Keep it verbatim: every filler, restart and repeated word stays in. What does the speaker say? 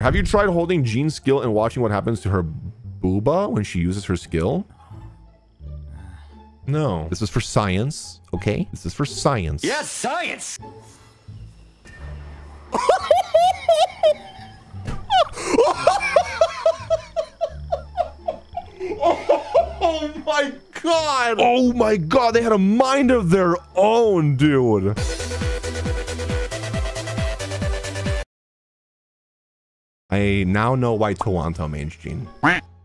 Have you tried holding Jean's skill and watching what happens to her booba when she uses her skill? No. This is for science, okay? This is for science. Yes, science! Oh my god! Oh my god, they had a mind of their own, dude. I now know why Toronto mains Jean.